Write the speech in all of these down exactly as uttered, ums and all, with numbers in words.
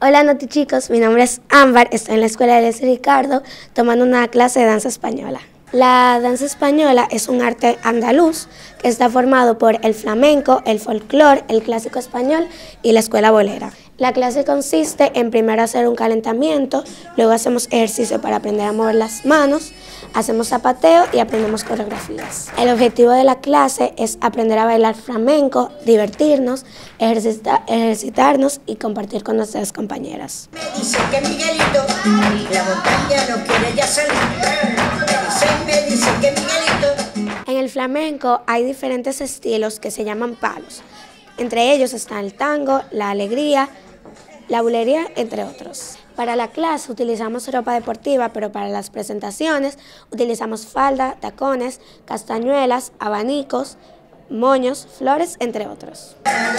Hola Noti chicos, mi nombre es Ámbar, estoy en la escuela de Leslie Ricardo tomando una clase de danza española. La danza española es un arte andaluz que está formado por el flamenco, el folclore, el clásico español y la escuela bolera. La clase consiste en primero hacer un calentamiento, luego hacemos ejercicio para aprender a mover las manos, hacemos zapateo y aprendemos coreografías. El objetivo de la clase es aprender a bailar flamenco, divertirnos, ejercita, ejercitarnos y compartir con nuestras compañeras. Me dice que Miguelito, la montaña no quiere ya salir. Me dice que Miguelito. En el flamenco hay diferentes estilos que se llaman palos. Entre ellos están el tango, la alegría, la bulería, entre otros. Para la clase utilizamos ropa deportiva, pero para las presentaciones utilizamos falda, tacones, castañuelas, abanicos, moños, flores, entre otros.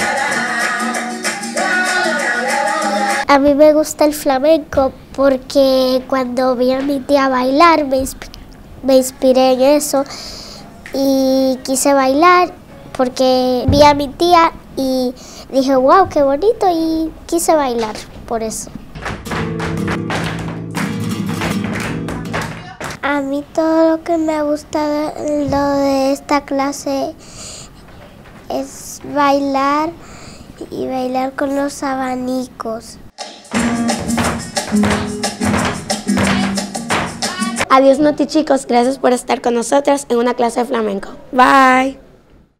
A mí me gusta el flamenco porque cuando vi a mi tía bailar me, insp me inspiré en eso y quise bailar porque vi a mi tía y dije, wow, qué bonito, y quise bailar por eso. A mí todo lo que me gusta de, lo de esta clase es bailar y bailar con los abanicos. Adiós Noti chicos, gracias por estar con nosotras en una clase de flamenco. Bye.